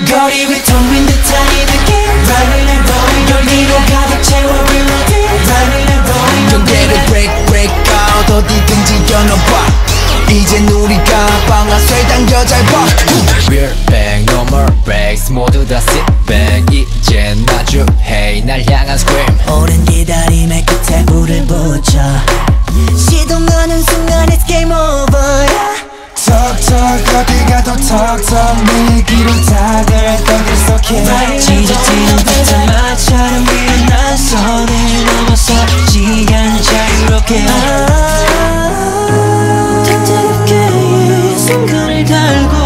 거리 위 텅빈 듯한 이 느낌 Riding and rolling 열기로 가득 채워 reloading Riding and rolling 경계를 break out 어디든지 열어봐 이젠 우리가 방아쇠 당겨 잘 봐 We're back, no more breaks 모두 다 sit back 이젠 마주해 날 향한 scream 오랜 기다림의 끝에 불을 붙여 시동하는 순간 it's game over yeah. Talk talk 어디 가도 talk talk 내 귀로 다들 떠들썩해 찢어지는 듯한 마찰은 미련한 선을 넘어서 시간을 자유롭게 뜨겁게 이 순간을 달고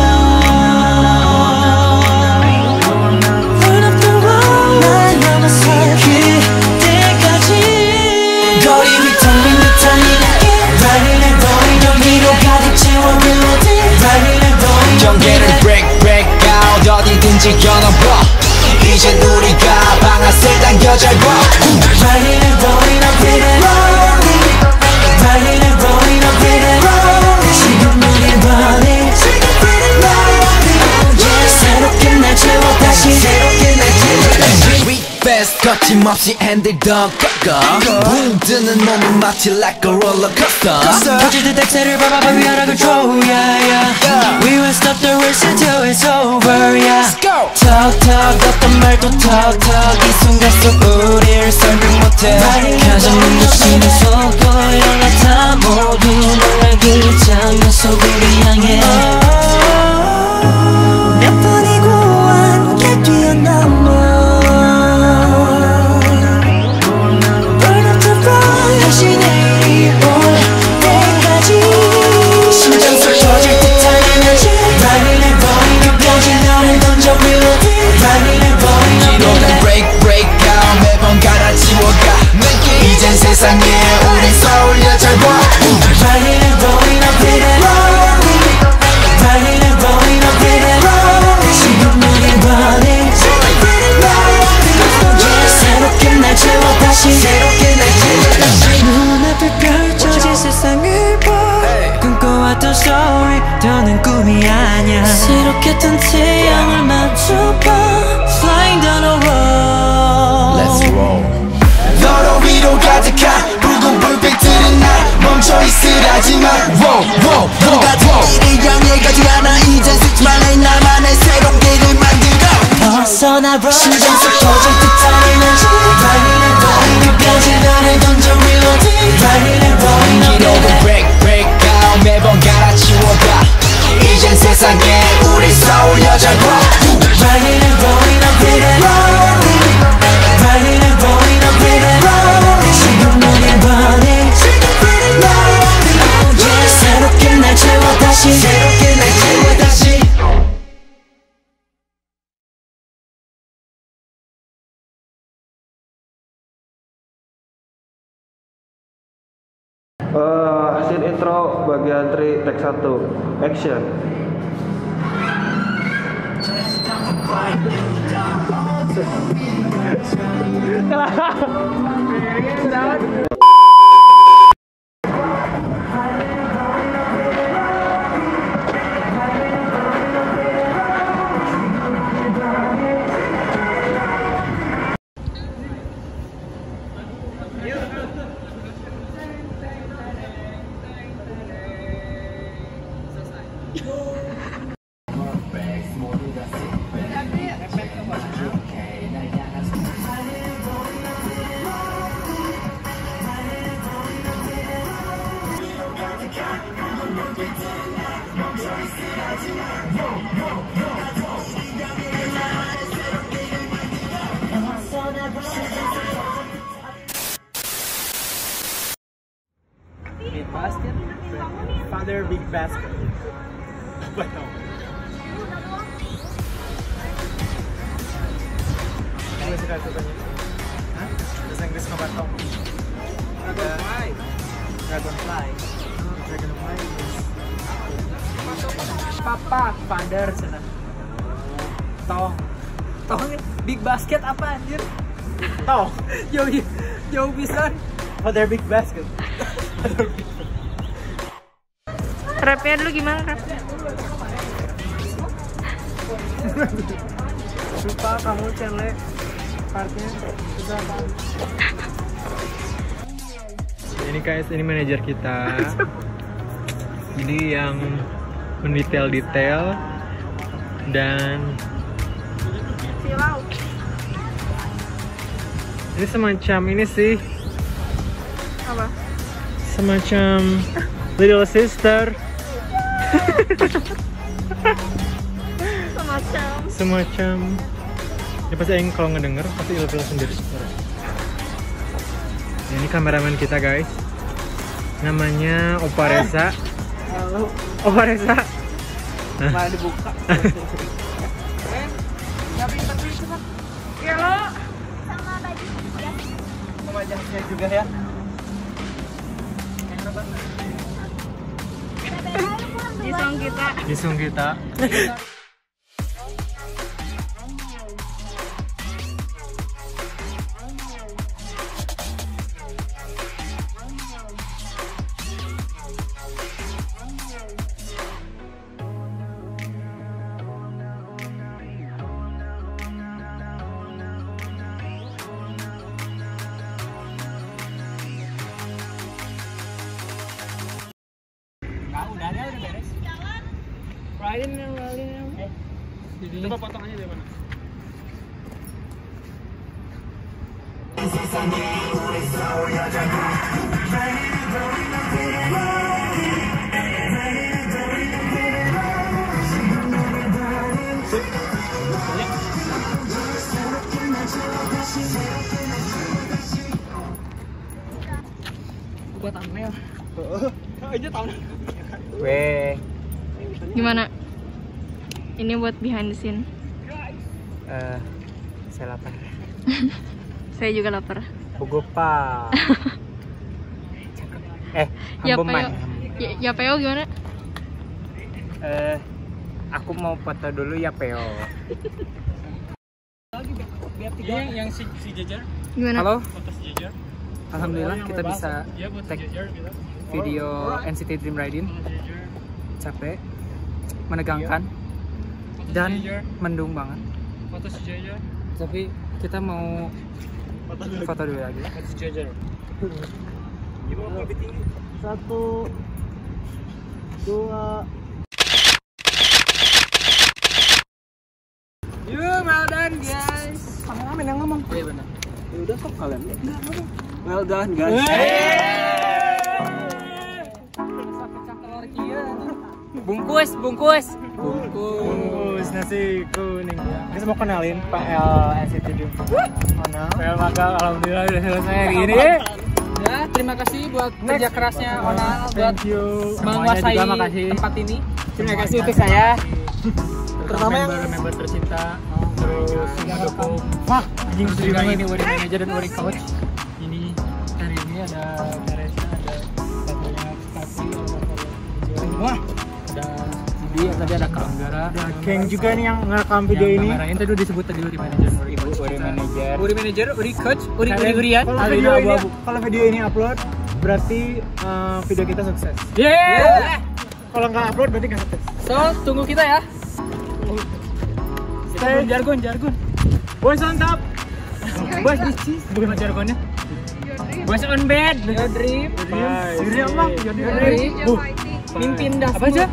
Burn up the wall 날 넘어서 그때까지 거리 위 텅빈 듯한 이 느낌 Riding and rolling 열기로 가득 채워 reloading Riding and rolling 경계를 break out 어디든지 열어봐 이젠 우리가 방아쇠 당겨 잘 봐 Riding and rolling up in it Riding and rolling up in it 지금 우린 running 새롭게 날 채워 다시 Fast 거침없이 핸들 더 꺾어 붕 뜨는 몸은 마치 like a roller coaster 터질 듯 엑셀을 밟아봐 we are control yeah yeah We won't stop the race until it's over yeah Let's go Talk talk 어떤 말도 talk talk 이 순간 속 우리를 설명 못해 가장 눈부시는 속도 연락다 모두 놀라기 장면 속 우리 향해 몇 번이고 함께 뛰어넘어 다시 내일이 올 때까지 심장 속 터질 듯한 에너지 Riding and rolling 끝까지 너를 던져 reloading Riding and rolling 기록은 break out 매번 갈아치워가 이젠 세상에 우리 서울여 잘 봐 Riding and rolling up in it Riding and rolling up in it 지금 우린 running 새롭게 날 채워 다시 눈앞에 펼쳐진 세상을 봐 꿈꿔왔던 story 더는 꿈이 아냐 새롭게 뜬 태양을 마주봐 Flying down the road Let's roll 너로 위로 가득한 붉은 불빛들은 날 멈춰있으라지만 같은 일을 향해 가지 않아 이젠 쓰지 말래 나만의 새로운 길을 만들어 벗어나 심장 속 터질 듯한 에너지 Riding and rolling 끝까지 나를 던져 reloading Riding and rolling 기록은 break out 매번 갈아치워가 이젠 세상에 우리 서울여 잘 봐 Riding and rolling up in it Riding and rolling up in it 지금 우린 running 새롭게 날 채워 다시 새롭게 날 채워 다시 Scene intro bagian 3 take 1 action. Basket, father big basket. But no. Ano sa katutunan niya? Ha? Bahasa Inggris ka ba ito? Dragonfly. Dragonfly. Dragonfly is... Papa, father sana. Tong. Tong, big basket apa anjir? Tong. Yo bisa. Father big basket. Rapnya dulu gimana rapnya? Lupa kamu Chenle partnya susah banget. Ini guys, ini manajer kita. Jadi yang mendetail-detail dan ini semacam ini sih. Apa? Semacam little sister. Semacam ya pasti Aing kalau ngedenger pasti ilfil sendiri. Nah, ini kameramen kita guys, namanya Opa Resa. Halo. Opa Resa. Malah dibuka. Siapin tapi cepat. Ya lo. Sama baju ya. Sama jasnya juga ya. Jisung kita. Udah beres. Ridin. Coba potongannya dari mana? Buat Amel. Aja tahun. Weh. Gimana? Ini buat behind the scene. Saya lapar. Saya juga lapar. Bugopa. Ya Hamboman. Peo. Ya Peo gimana? Aku mau foto dulu ya Peo. Biar tiga yang si Jajar. Gimana? Halo. Foto si Jajar. Alhamdulillah kita bisa tag video NCT Dream RIDIN. Capek, menegangkan, dan mendung banget. Foto si Jajar. Tapi kita mau foto dulu lagi. Foto si Jajar. Gimana lebih tinggi? 1, 2. Yuk, well done guys. Kameramen yang ngomong. Iya benar. Ya udah kok kalian. Well done guys. Bungkus. Bungkus nasi kuning. Kita mau kenalin PL NCT Dream. Onal. PL maka alhamdulillah udah selesai hari ini. Ya, terima kasih buat kerja kerasnya Onal buat Thankyou. menguasai Juga makasih. tempat ini. Terima kasih untuk saya. Terutama yang member tercinta, terus mendukung anjing Dream ini wedding manager dan wedding coach. Ini hari ini ada Resa, ada banyak sekali semua. Ada Viddy, tadi ada Kak Anggara, ada Keng juga nih yang ngerekam video ini. Kamerain tadi udah disebut tadi wedding manager, Uri manager, Uri coach, Urian. Kalau video ini upload berarti video kita sukses. Yeah. Kalau nggak upload berarti nggak sukses. So, tunggu kita ya. Jargon. Boys on top. Boys di cheese. Bukan jargonnya. Boys on bed. Your dream. Dream apa? Mimpin dah. Apa aja?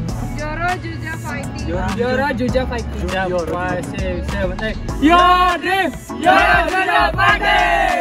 Jora Juja fighting. Your dream. Your dream. Juja fighting.